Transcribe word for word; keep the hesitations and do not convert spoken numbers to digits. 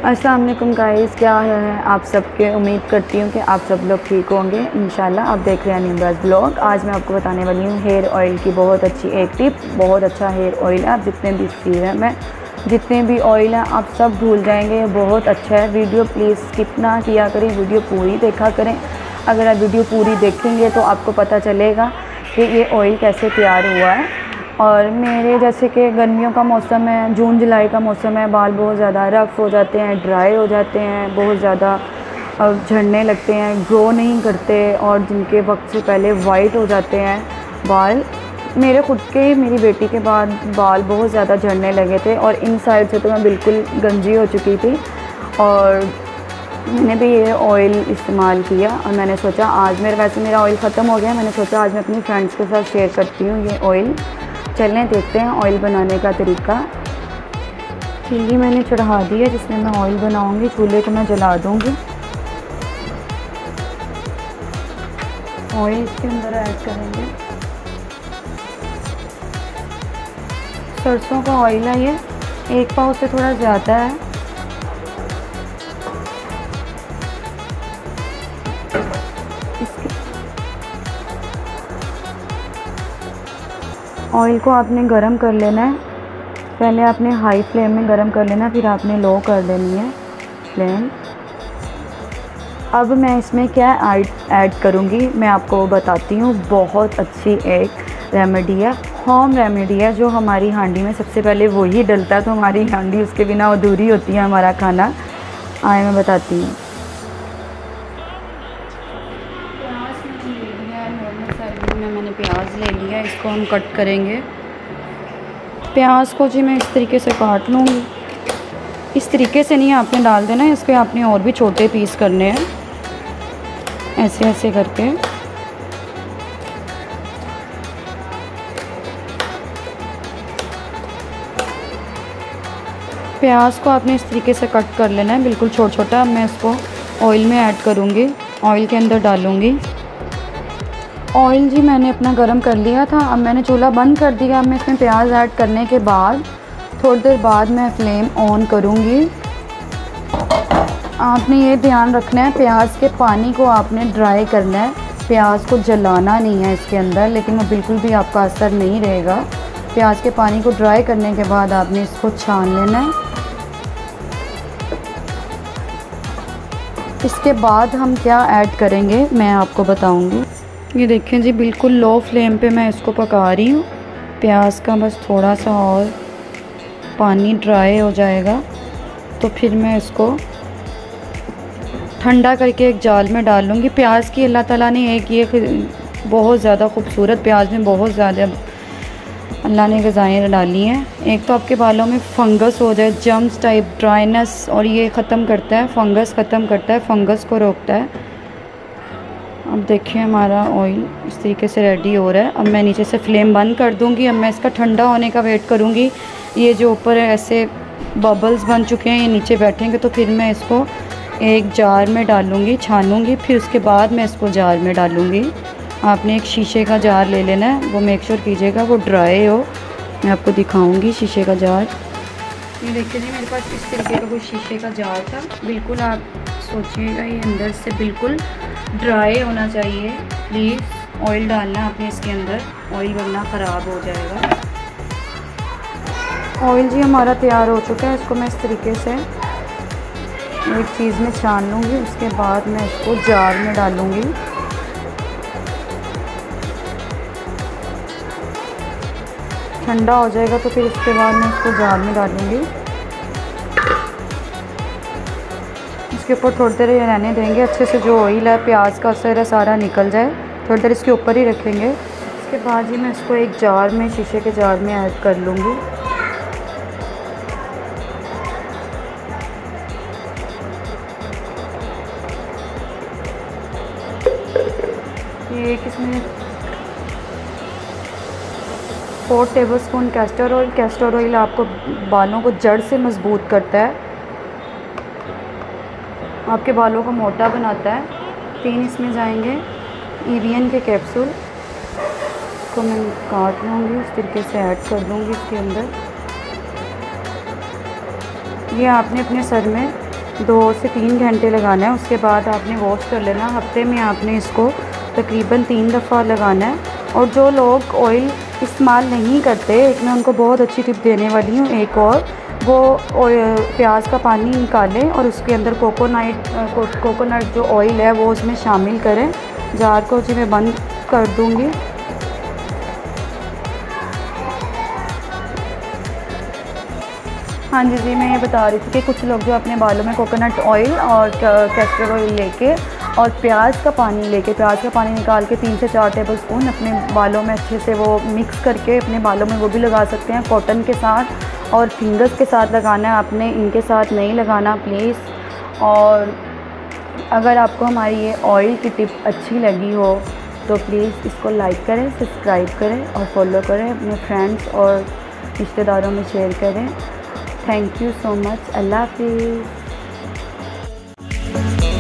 अस्सलाम वालेकुम गाइस, क्या है आप सबके। उम्मीद करती हूँ कि आप सब लोग ठीक होंगे इंशाल्लाह। आप देख रहे हैं निम्राज ब्लॉग। आज मैं आपको बताने वाली हूँ हेयर ऑयल की बहुत अच्छी एक टिप। बहुत अच्छा हेयर ऑयल है। आप जितने भी सीरम है, जितने भी ऑयल हैं, आप सब भूल जाएंगे। ये बहुत अच्छा है। वीडियो प्लीज़ स्किप ना किया करें, वीडियो पूरी देखा करें। अगर आप वीडियो पूरी देखेंगे तो आपको पता चलेगा कि ये ऑयल कैसे तैयार हुआ है। और मेरे जैसे कि गर्मियों का मौसम है, जून जुलाई का मौसम है, बाल बहुत ज़्यादा रफ़ हो जाते हैं, ड्राई हो जाते हैं, बहुत ज़्यादा झड़ने लगते हैं, ग्रो नहीं करते, और जिनके वक्त से पहले वाइट हो जाते हैं बाल। मेरे ख़ुद के, मेरी बेटी के बाद बाल बहुत ज़्यादा झड़ने लगे थे, और इन साइड से तो मैं बिल्कुल गंजी हो चुकी थी। और मैंने भी ये ऑयल इस्तेमाल किया, और मैंने सोचा आज मेरा, वैसे मेरा ऑयल ख़त्म हो गया, मैंने सोचा आज मैं अपनी फ्रेंड्स के साथ शेयर करती हूँ ये ऑयल। चलें देखते हैं ऑयल बनाने का तरीका। चीनी मैंने चढ़ा दी है जिसमें मैं ऑयल बनाऊंगी। चूल्हे को मैं जला दूंगी। ऑयल इसके अंदर ऐड करेंगे। सरसों का ऑयल है, ये एक पाव से थोड़ा ज़्यादा है। इसके ऑयल को आपने गरम कर लेना है। पहले आपने हाई फ्लेम में गरम कर लेना, फिर आपने लो कर देनी है फ्लेम। अब मैं इसमें क्या ऐड ऐड करूँगी मैं आपको बताती हूँ। बहुत अच्छी एक रेमेडी है, होम रेमेडी है, जो हमारी हांडी में सबसे पहले वही डलता है, तो हमारी हांडी उसके बिना अधूरी होती है, हमारा खाना। आए मैं बताती हूँ। में मैंने प्याज ले लिया, इसको हम कट करेंगे। प्याज को जी मैं इस तरीके से काट लूँगी। इस तरीके से नहीं आपने डाल देना है, इस पर आपने और भी छोटे पीस करने हैं, ऐसे ऐसे करके। प्याज को आपने इस तरीके से कट कर लेना है, बिल्कुल छोटा छोटा। अब मैं इसको ऑयल में ऐड करूँगी, ऑयल के अंदर डालूँगी। ऑयल जी मैंने अपना गरम कर लिया था। अब मैंने चूल्हा बंद कर दिया। अब मैं इसमें प्याज ऐड करने के बाद थोड़ी देर बाद मैं फ्लेम ऑन करूँगी। आपने ये ध्यान रखना है, प्याज के पानी को आपने ड्राई करना है। प्याज को जलाना नहीं है इसके अंदर, लेकिन वो बिल्कुल भी आपका असर नहीं रहेगा। प्याज के पानी को ड्राई करने के बाद आपने इसको छान लेना है। इसके बाद हम क्या ऐड करेंगे मैं आपको बताऊँगी। ये देखें जी, बिल्कुल लो फ्लेम पे मैं इसको पका रही हूँ। प्याज का बस थोड़ा सा और पानी ड्राई हो जाएगा तो फिर मैं इसको ठंडा करके एक जाल में डाल लूँगी। प्याज की अल्लाह ताला ने एक ये बहुत ज़्यादा खूबसूरत, प्याज में बहुत ज़्यादा अल्लाह ने ग़िज़ाएँ डाली हैं। एक तो आपके बालों में फंगस हो जाए, जम्स टाइप, ड्राइनेस, और ये ख़त्म करता है, फंगस ख़त्म करता है, फंगस को रोकता है। अब देखिए हमारा ऑयल इस तरीके से रेडी हो रहा है। अब मैं नीचे से फ्लेम बंद कर दूंगी। अब मैं इसका ठंडा होने का वेट करूंगी। ये जो ऊपर ऐसे बबल्स बन चुके हैं, ये नीचे बैठेंगे, तो फिर मैं इसको एक जार में डालूंगी, छानूंगी, फिर उसके बाद मैं इसको जार में डालूंगी। आपने एक शीशे का जार ले लेना है, वो मेक श्योर कीजिएगा वो ड्राई हो। मैं आपको दिखाऊँगी शीशे का जार। ये देखिए जी, मेरे पास इस तरीके का कोई शीशे का जार था। बिल्कुल आप सोचिएगा ये अंदर से बिल्कुल ड्राई होना चाहिए। प्लीज़ ऑयल डालना आपने इसके अंदर, ऑयल वरना ख़राब हो जाएगा। ऑयल जी हमारा तैयार हो चुका है। इसको मैं इस तरीके से एक चीज़ में छान लूँगी। उसके बाद मैं इसको जार में डालूँगी। ठंडा हो जाएगा तो फिर उसके बाद मैं इसको जार में डालूँगी। इसके ऊपर थोड़ी देर रहने देंगे, अच्छे से जो ऑयल है, प्याज का असर है, सारा निकल जाए। थोड़ी देर इसके ऊपर ही रखेंगे। इसके बाद ही मैं इसको एक जार में, शीशे के जार में ऐड कर लूँगी। ये एक इसमें four tablespoon castor oil. Castor oil आपको बालों को जड़ से मजबूत करता है, आपके बालों को मोटा बनाता है। तीन इसमें जाएंगे एवियन के कैप्सूल, को मैं काट लूँगी, इस तरीके से ऐड कर दूँगी इसके अंदर। ये आपने अपने सर में दो से तीन घंटे लगाना है। उसके बाद आपने वॉश कर लेना। हफ्ते में आपने इसको तकरीबन तीन दफ़ा लगाना है। और जो लोग ऑयल इस्तेमाल नहीं करते, एक मैं उनको बहुत अच्छी टिप देने वाली हूँ एक और, वो प्याज का पानी निकालें और उसके अंदर कोकोनट को, कोकोनट जो ऑयल है वो उसमें शामिल करें। जार को जी मैं बंद कर दूँगी। हाँ जी जी मैं ये बता रही थी कि कुछ लोग जो अपने बालों में कोकोनट ऑयल और कैस्टर ऑयल लेके और प्याज का पानी लेके प्याज का पानी निकाल के तीन से चार टेबल स्पून अपने बालों में अच्छे से वो मिक्स करके अपने बालों में वो भी लगा सकते हैं। कॉटन के साथ और फिंगर्स के साथ लगाना है आपने, इनके साथ नहीं लगाना प्लीज़। और अगर आपको हमारी ये ऑयल की टिप अच्छी लगी हो तो प्लीज़ इसको लाइक करें, सब्सक्राइब करें और फॉलो करें, अपने फ्रेंड्स और रिश्तेदारों में शेयर करें। Thank you so much. अल्लाह हाफिज़।